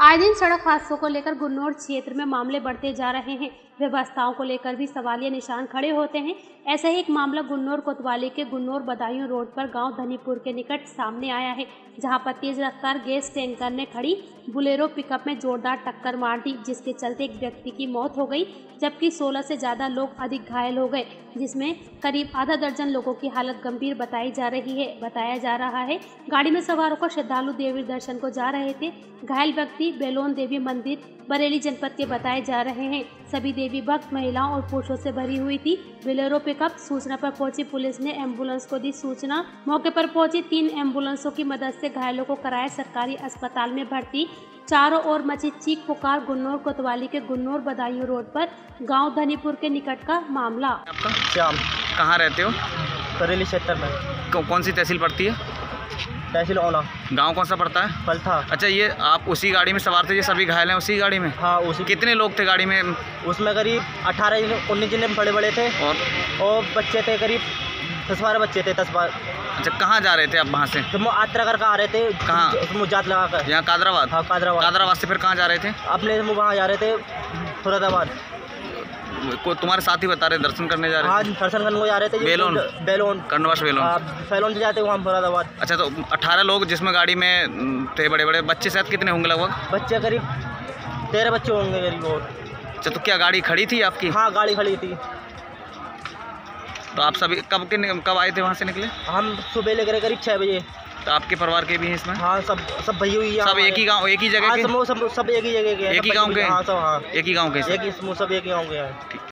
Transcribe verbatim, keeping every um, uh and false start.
आए दिन सड़क हादसों को लेकर गुन्नौर क्षेत्र में मामले बढ़ते जा रहे हैं। व्यवस्थाओं को लेकर भी सवालिया निशान खड़े होते हैं। ऐसा ही एक मामला गुन्नौर कोतवाली के गुन्नौर बदायूं रोड पर गांव धनीपुर के निकट सामने आया है, जहां पर तेज रफ्तार गैस टैंकर ने खड़ी बुलेरो पिकअप में जोरदार टक्कर मार दी, जिसके चलते एक व्यक्ति की मौत हो गई, जबकि सोलह से ज्यादा लोग अधिक घायल हो गए, जिसमें करीब आधा दर्जन लोगों की हालत गंभीर बताई जा रही है। बताया जा रहा है गाड़ी में सवार होकर श्रद्धालु देवी दर्शन को जा रहे थे। घायल व्यक्ति बेलोन देवी मंदिर बरेली जनपद के बताए जा रहे हैं। सभी देवी भक्त महिलाओं और पुरुषों से भरी हुई थी। बोलेरो पिकअप सूचना पर पहुंची पुलिस ने एम्बुलेंस को दी सूचना। मौके पर पहुंची तीन एम्बुलेंसों की मदद से घायलों को कराया सरकारी अस्पताल में भर्ती। चारों ओर मची चीख पुकार। गुन्नौर कोतवाली के गुन्नौर बदायूं रोड पर गांव धनीपुर के निकट का मामला। आपका श्याम, कहाँ रहते हो? बरेली क्षेत्र में। कौ, कौन सी तहसील पड़ती है? तहसील ओना। गांव कौन सा पड़ता है? पलथा। अच्छा, ये आप उसी गाड़ी में सवार थे? ये सभी घायल हैं उसी गाड़ी में? हाँ, उसी। कितने लोग थे गाड़ी में? उसमें करीब अठारह उन्नीस जने बड़े बड़े थे और और बच्चे थे, करीब दस बारह बच्चे थे। दस बारह। अच्छा, कहाँ जा रहे थे आप वहाँ से? तो वो आत्रा कर आ रहे थे। कहाँ? जात लगा कर। यहाँ कादराबाद? हाँ, कादराबाद। कादराबाद से फिर कहाँ जा रहे थे? अपने वहाँ जा रहे थे फरीदाबाद। को तुम्हारे साथी बता रहे दर्शन करने जा रहे थे? हाँ, दर्शन करने को जा रहे थे। बेलोन? बेलोन कर्णवास बेलोन। बेलोन से जाते वहाँ फरीदाबाद। अच्छा, तो अठारह लोग जिसमें गाड़ी में थे, बड़े बड़े बच्चे शायद कितने होंगे लगभग? बच्चे करीब तेरह बच्चे होंगे करीब। और अच्छा, तो क्या गाड़ी खड़ी थी आपकी? हाँ, गाड़ी खड़ी थी। तो आप सभी कब के कब आए थे वहाँ से निकले? हम सुबह लेकर करीब छः बजे। तो आपके परिवार के भी हैं इसमें? हाँ, सब सब भई हुई है। सब एक ही गांव, एक ही जगह के? सब सब एक ही जगह के। एक ही गांव के? हाँ, सब। हाँ, एक ही गांव के? एक ही सब एक ही गांव के हैं।